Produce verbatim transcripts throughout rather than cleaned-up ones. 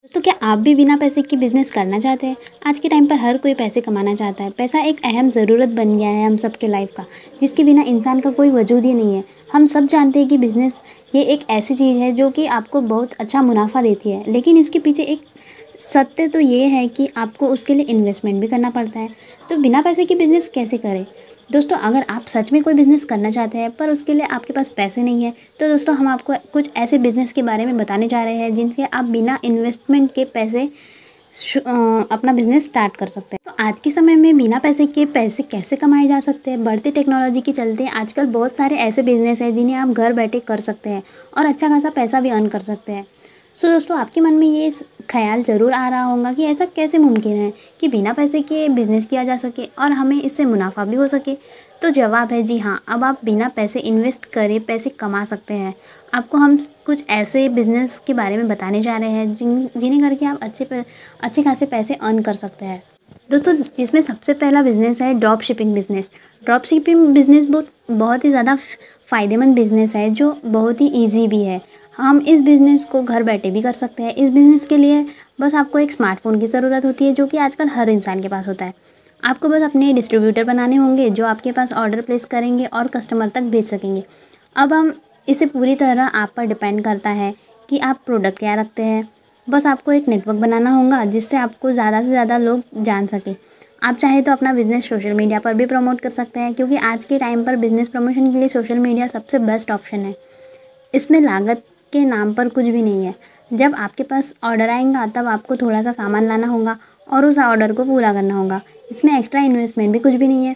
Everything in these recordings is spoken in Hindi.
तो क्या आप भी बिना पैसे के बिज़नेस करना चाहते हैं? आज के टाइम पर हर कोई पैसे कमाना चाहता है। पैसा एक अहम ज़रूरत बन गया है हम सबके लाइफ का, जिसके बिना इंसान का कोई वजूद ही नहीं है। हम सब जानते हैं कि बिज़नेस ये एक ऐसी चीज़ है जो कि आपको बहुत अच्छा मुनाफा देती है, लेकिन इसके पीछे एक सत्य तो ये है कि आपको उसके लिए इन्वेस्टमेंट भी करना पड़ता है। तो बिना पैसे के बिज़नेस कैसे करें? दोस्तों, अगर आप सच में कोई बिज़नेस करना चाहते हैं पर उसके लिए आपके पास पैसे नहीं है, तो दोस्तों हम आपको कुछ ऐसे बिज़नेस के बारे में बताने जा रहे हैं जिनके आप बिना इन्वेस्टमेंट के पैसे शु- अ, अपना बिज़नेस स्टार्ट कर सकते हैं। तो आज के समय में बिना पैसे के पैसे कैसे कमाए जा सकते हैं? बढ़ती टेक्नोलॉजी के चलते आजकल बहुत सारे ऐसे बिज़नेस हैं जिन्हें आप घर बैठे कर सकते हैं और अच्छा खासा पैसा भी अर्न कर सकते हैं। सो दोस्तों, आपके मन में ये ख्याल ज़रूर आ रहा होगा कि ऐसा कैसे मुमकिन है कि बिना पैसे के बिज़नेस किया जा सके और हमें इससे मुनाफा भी हो सके। तो जवाब है जी हाँ, अब आप बिना पैसे इन्वेस्ट करे पैसे कमा सकते हैं। आपको हम कुछ ऐसे बिज़नेस के बारे में बताने जा रहे हैं जिन जिन्हें करके आप अच्छे पे अच्छे खासे पैसे अर्न कर सकते हैं। दोस्तों, जिसमें सबसे पहला बिज़नेस है drop shipping business. Drop shipping business बहुत बहुत ही ज़्यादा फ़ायदेमंद बिज़नेस है जो बहुत ही ईजी भी है। हम इस बिज़नेस को घर बैठे भी कर सकते हैं। इस बिज़नेस के लिए बस आपको एक स्मार्टफ़ोन की ज़रूरत होती है, जो कि आजकल हर इंसान के पास होता है। आपको बस अपने डिस्ट्रीब्यूटर बनाने होंगे जो आपके पास ऑर्डर प्लेस करेंगे और कस्टमर तक भेज सकेंगे। अब हम इसे पूरी तरह आप पर डिपेंड करता है कि आप प्रोडक्ट क्या रखते हैं। बस आपको एक नेटवर्क बनाना होगा जिससे आपको ज़्यादा से ज़्यादा लोग जान सकें। आप चाहे तो अपना बिज़नेस सोशल मीडिया पर भी प्रमोट कर सकते हैं, क्योंकि आज के टाइम पर बिज़नेस प्रमोशन के लिए सोशल मीडिया सबसे बेस्ट ऑप्शन है। इसमें लागत के नाम पर कुछ भी नहीं है। जब आपके पास ऑर्डर आएगा तब आपको थोड़ा सा सामान लाना होगा और उस ऑर्डर को पूरा करना होगा। इसमें एक्स्ट्रा इन्वेस्टमेंट भी कुछ भी नहीं है।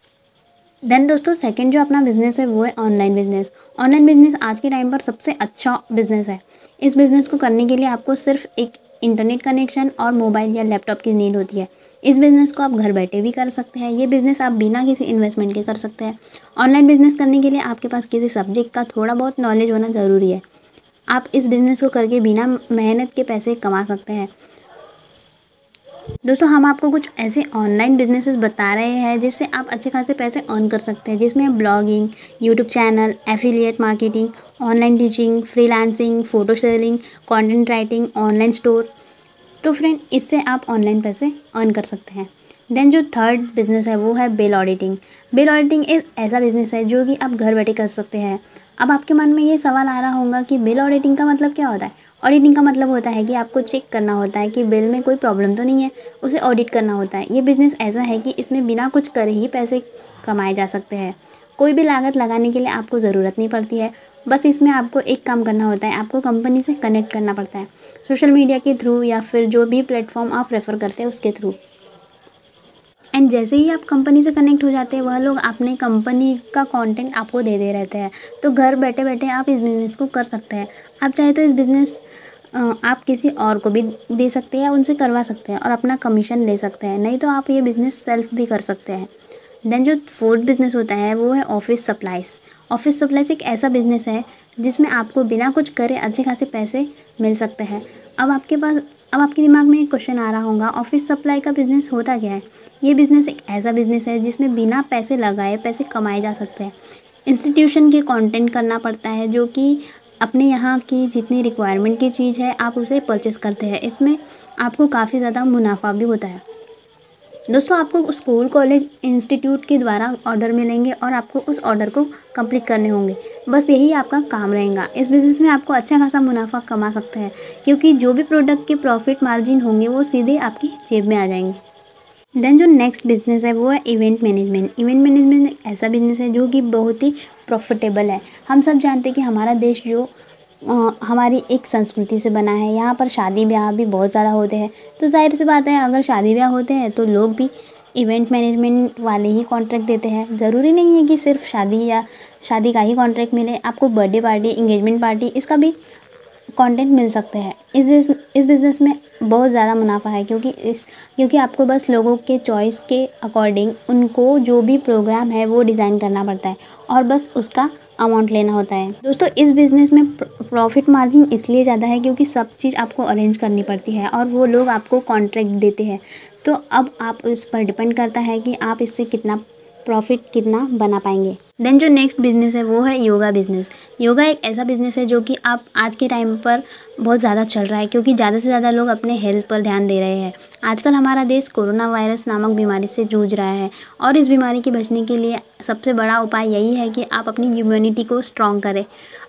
देन दोस्तों, सेकंड जो अपना बिज़नेस है वो है ऑनलाइन बिज़नेस। ऑनलाइन बिज़नेस आज के टाइम पर सबसे अच्छा बिज़नेस है। इस बिज़नेस को करने के लिए आपको सिर्फ एक इंटरनेट कनेक्शन और मोबाइल या लैपटॉप की नीड होती है। इस बिज़नेस को आप घर बैठे भी कर सकते हैं। ये बिज़नेस आप बिना किसी इन्वेस्टमेंट के कर सकते हैं। ऑनलाइन बिज़नेस करने के लिए आपके पास किसी सब्जेक्ट का थोड़ा बहुत नॉलेज होना ज़रूरी है। आप इस बिज़नेस को करके बिना मेहनत के पैसे कमा सकते हैं। दोस्तों, हम आपको कुछ ऐसे ऑनलाइन बिजनेसेस बता रहे हैं जिससे आप अच्छे खासे पैसे अर्न कर सकते हैं, जिसमें blogging, YouTube channel, affiliate marketing, online teaching, freelancing, photo selling, content writing, online store. तो फ्रेंड, इससे आप ऑनलाइन पैसे अर्न कर सकते हैं। देन जो थर्ड बिज़नेस है वो है बिल ऑडिटिंग। बिल ऑडिटिंग एक ऐसा बिज़नेस है जो कि आप घर बैठे कर सकते हैं। अब आपके मन में ये सवाल आ रहा होगा कि बिल ऑडिटिंग का मतलब क्या होता है? ऑडिटिंग का मतलब होता है कि आपको चेक करना होता है कि बिल में कोई प्रॉब्लम तो नहीं है, उसे ऑडिट करना होता है। ये बिज़नेस ऐसा है कि इसमें बिना कुछ करे ही पैसे कमाए जा सकते हैं। कोई भी लागत लगाने के लिए आपको ज़रूरत नहीं पड़ती है। बस इसमें आपको एक काम करना होता है, आपको कंपनी से कनेक्ट करना पड़ता है, सोशल मीडिया के थ्रू या फिर जो भी प्लेटफॉर्म आप रेफ़र करते हैं उसके थ्रू। एंड जैसे ही आप कंपनी से कनेक्ट हो जाते हैं, वह लोग अपने कंपनी का कंटेंट आपको दे दे रहते हैं। तो घर बैठे बैठे आप इस बिज़नेस को कर सकते हैं। आप चाहे तो इस बिज़नेस आप किसी और को भी दे सकते हैं या उनसे करवा सकते हैं और अपना कमीशन ले सकते हैं। नहीं तो आप ये बिज़नेस सेल्फ भी कर सकते हैं। देन जो फोर्थ बिज़नेस होता है वो है ऑफिस सप्लाइज़। ऑफिस सप्लाइज़ एक ऐसा बिज़नेस है जिसमें आपको बिना कुछ करे अच्छे खासे पैसे मिल सकते हैं। अब आपके पास अब आपके दिमाग में एक क्वेश्चन आ रहा होगा, ऑफिस सप्लाई का बिज़नेस होता क्या है? ये बिज़नेस एक ऐसा बिज़नेस है जिसमें बिना पैसे लगाए पैसे कमाए जा सकते हैं। इंस्टीट्यूशन के कंटेंट करना पड़ता है, जो कि अपने यहाँ की जितनी रिक्वायरमेंट की चीज़ है आप उसे परचेस करते हैं। इसमें आपको काफ़ी ज़्यादा मुनाफा भी होता है। दोस्तों, आपको स्कूल, कॉलेज, इंस्टीट्यूट के द्वारा ऑर्डर मिलेंगे और आपको उस ऑर्डर को कंप्लीट करने होंगे। बस यही आपका काम रहेगा। इस बिज़नेस में आपको अच्छा खासा मुनाफा कमा सकते हैं, क्योंकि जो भी प्रोडक्ट के प्रॉफिट मार्जिन होंगे वो सीधे आपकी जेब में आ जाएंगे। देन जो नेक्स्ट बिज़नेस है वो है इवेंट मैनेजमेंट। इवेंट मैनेजमेंट एक ऐसा बिज़नेस है जो कि बहुत ही प्रॉफिटेबल है। हम सब जानते हैं कि हमारा देश जो अ, हमारी एक संस्कृति से बना है, यहाँ पर शादी ब्याह भी बहुत ज़्यादा होते हैं। तो जाहिर सी बात है, अगर शादी ब्याह होते हैं तो लोग भी इवेंट मैनेजमेंट वाले ही कॉन्ट्रैक्ट देते हैं। ज़रूरी नहीं है कि सिर्फ शादी या शादी का ही कॉन्ट्रैक्ट मिले, आपको बर्थडे पार्टी, इंगेजमेंट पार्टी, इसका भी कंटेंट मिल सकते हैं। इस बिज़- इस बिज़नेस में बहुत ज़्यादा मुनाफा है, क्योंकि इस क्योंकि आपको बस लोगों के चॉइस के अकॉर्डिंग उनको जो भी प्रोग्राम है वो डिज़ाइन करना पड़ता है और बस उसका अमाउंट लेना होता है। दोस्तों, इस बिज़नेस में प्रॉफिट मार्जिन इसलिए ज़्यादा है क्योंकि सब चीज़ आपको अरेंज करनी पड़ती है और वो लोग आपको कॉन्ट्रैक्ट देते हैं। तो अब आप इस पर डिपेंड करता है कि आप इससे कितना प्रॉफिट कितना बना पाएंगे। देन जो नेक्स्ट बिजनेस है वो है योगा बिजनेस। योगा एक ऐसा बिजनेस है जो कि आप आज के टाइम पर बहुत ज़्यादा चल रहा है, क्योंकि ज़्यादा से ज़्यादा लोग अपने हेल्थ पर ध्यान दे रहे हैं। आजकल हमारा देश कोरोना वायरस नामक बीमारी से जूझ रहा है और इस बीमारी के बचने के लिए सबसे बड़ा उपाय यही है कि आप अपनी इम्यूनिटी को स्ट्रॉन्ग करें।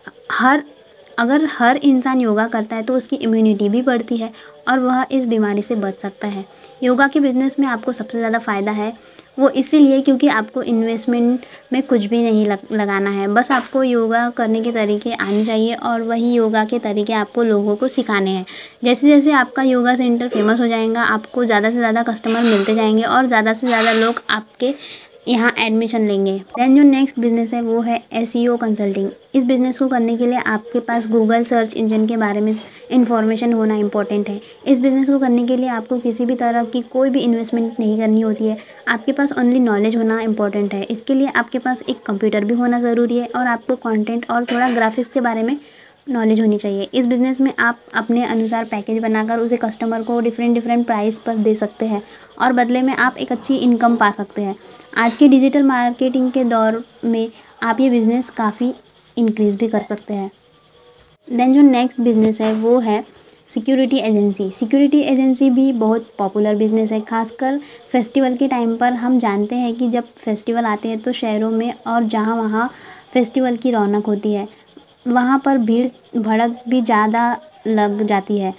हर अगर हर इंसान योगा करता है तो उसकी इम्यूनिटी भी बढ़ती है और वह इस बीमारी से बच सकता है। योगा के बिज़नेस में आपको सबसे ज़्यादा फ़ायदा है, वो इसीलिए क्योंकि आपको इन्वेस्टमेंट में कुछ भी नहीं लग, लगाना है। बस आपको योगा करने के तरीके आने चाहिए और वही योगा के तरीके आपको लोगों को सिखाने हैं। जैसे जैसे आपका योगा सेंटर फेमस हो जाएगा, आपको ज़्यादा से ज़्यादा कस्टमर मिलते जाएंगे और ज़्यादा से ज़्यादा लोग आपके यहाँ एडमिशन लेंगे। देन जो नेक्स्ट बिज़नेस है वो है एसईओ कंसल्टिंग। इस बिज़नेस को करने के लिए आपके पास गूगल सर्च इंजन के बारे में इन्फॉर्मेशन होना इम्पोर्टेंट है। इस बिज़नेस को करने के लिए आपको किसी भी तरह की कोई भी इन्वेस्टमेंट नहीं करनी होती है, आपके पास ओनली नॉलेज होना इम्पोर्टेंट है। इसके लिए आपके पास एक कंप्यूटर भी होना ज़रूरी है और आपको कंटेंट और थोड़ा ग्राफिक्स के बारे में नॉलेज होनी चाहिए। इस बिज़नेस में आप अपने अनुसार पैकेज बनाकर उसे कस्टमर को डिफरेंट डिफरेंट प्राइस पर दे सकते हैं और बदले में आप एक अच्छी इनकम पा सकते हैं। आज के डिजिटल मार्केटिंग के दौर में आप ये बिज़नेस काफ़ी इंक्रीज़ भी कर सकते हैं। देन जो नेक्स्ट बिज़नेस है वो है सिक्योरिटी एजेंसी। सिक्योरिटी एजेंसी भी बहुत पॉपुलर बिज़नेस है, खासकर फेस्टिवल के टाइम पर। हम जानते हैं कि जब फेस्टिवल आते हैं तो शहरों में और जहाँ वहाँ फेस्टिवल की रौनक होती है, वहाँ पर भीड़ भड़क भी ज़्यादा लग जाती है।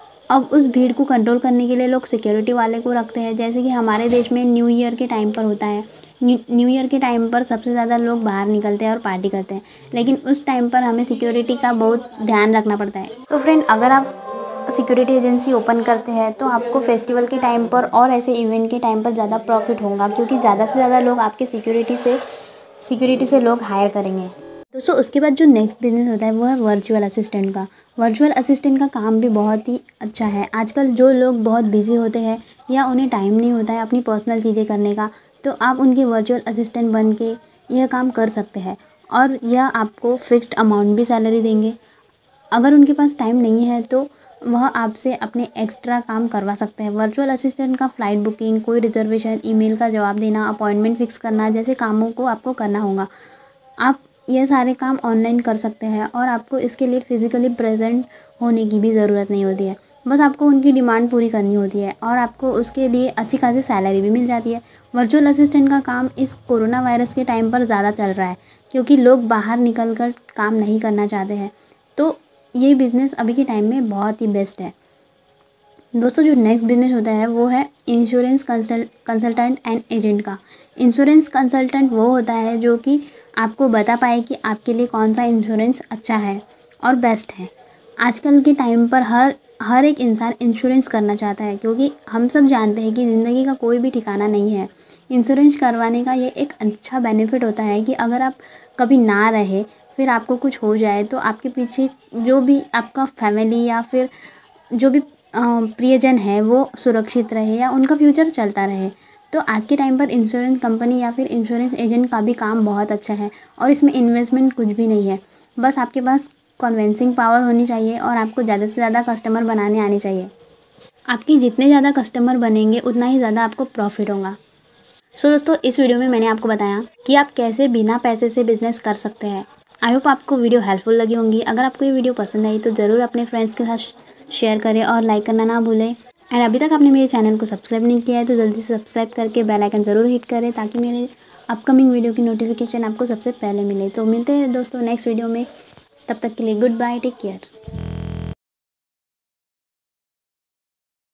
अब उस भीड़ को कंट्रोल करने के लिए लोग सिक्योरिटी वाले को रखते हैं। जैसे कि हमारे देश में न्यू ईयर के टाइम पर होता है, न्यू ईयर के टाइम पर सबसे ज़्यादा लोग बाहर निकलते हैं और पार्टी करते हैं, लेकिन उस टाइम पर हमें सिक्योरिटी का बहुत ध्यान रखना पड़ता है। सो फ्रेंड, अगर आप सिक्योरिटी एजेंसी ओपन करते हैं तो आपको फेस्टिवल के टाइम पर और ऐसे इवेंट के टाइम पर ज़्यादा प्रॉफिट होगा, क्योंकि ज़्यादा से ज़्यादा लोग आपके सिक्योरिटी से सिक्योरिटी से लोग हायर करेंगे। दोस्तों, उसके बाद जो नेक्स्ट बिज़नेस होता है वो है वर्चुअल असिस्टेंट का। वर्चुअल असिस्टेंट का काम भी बहुत ही अच्छा है। आजकल जो लोग बहुत बिजी होते हैं या उन्हें टाइम नहीं होता है अपनी पर्सनल चीज़ें करने का, तो आप उनके वर्चुअल असिस्टेंट बन के यह काम कर सकते हैं और यह आपको फिक्स्ड अमाउंट भी सैलरी देंगे। अगर उनके पास टाइम नहीं है तो वह आपसे अपने एक्स्ट्रा काम करवा सकते हैं। वर्चुअल असिस्टेंट का फ़्लाइट बुकिंग, कोई रिजर्वेशन, ईमेल का जवाब देना, अपॉइंटमेंट फ़िक्स करना जैसे कामों को आपको करना होगा। आप ये सारे काम ऑनलाइन कर सकते हैं और आपको इसके लिए फ़िज़िकली प्रेजेंट होने की भी ज़रूरत नहीं होती है। बस आपको उनकी डिमांड पूरी करनी होती है और आपको उसके लिए अच्छी खासी सैलरी भी मिल जाती है। वर्चुअल असिस्टेंट का काम इस कोरोना वायरस के टाइम पर ज़्यादा चल रहा है, क्योंकि लोग बाहर निकल कर काम नहीं करना चाहते हैं, तो ये बिज़नेस अभी के टाइम में बहुत ही बेस्ट है। दोस्तों, जो नेक्स्ट बिज़नेस होता है वो है इंश्योरेंस कंसल्टेंट एंड एजेंट का। इंश्योरेंस कंसल्टेंट वो होता है जो कि आपको बता पाए कि आपके लिए कौन सा इंश्योरेंस अच्छा है और बेस्ट है। आजकल के टाइम पर हर हर एक इंसान इंश्योरेंस करना चाहता है, क्योंकि हम सब जानते हैं कि ज़िंदगी का कोई भी ठिकाना नहीं है। इंश्योरेंस करवाने का ये एक अच्छा बेनिफिट होता है कि अगर आप कभी ना रहे, फिर आपको कुछ हो जाए, तो आपके पीछे जो भी आपका फैमिली या फिर जो भी प्रियजन है वो सुरक्षित रहे या उनका फ्यूचर चलता रहे। तो आज के टाइम पर इंश्योरेंस कंपनी या फिर इंश्योरेंस एजेंट का भी काम बहुत अच्छा है और इसमें इन्वेस्टमेंट कुछ भी नहीं है। बस आपके पास कन्विंसिंग पावर होनी चाहिए और आपको ज़्यादा से ज़्यादा कस्टमर बनाने आने चाहिए। आपकी जितने ज़्यादा कस्टमर बनेंगे उतना ही ज़्यादा आपको प्रॉफिट होगा। सो so, दोस्तों, इस वीडियो में मैंने आपको बताया कि आप कैसे बिना पैसे से बिजनेस कर सकते हैं। आई होप आपको वीडियो हेल्पफुल लगी होंगी। अगर आपको ये वीडियो पसंद आई तो ज़रूर अपने फ्रेंड्स के साथ शेयर करें और लाइक करना ना भूलें। एंड अभी तक आपने मेरे चैनल को सब्सक्राइब नहीं किया है तो जल्दी से सब्सक्राइब करके बेल आइकन ज़रूर हिट करें, ताकि मेरे अपकमिंग वीडियो की नोटिफिकेशन आपको सबसे पहले मिले। तो मिलते हैं दोस्तों नेक्स्ट वीडियो में, तब तक के लिए गुड बाय, टेक केयर।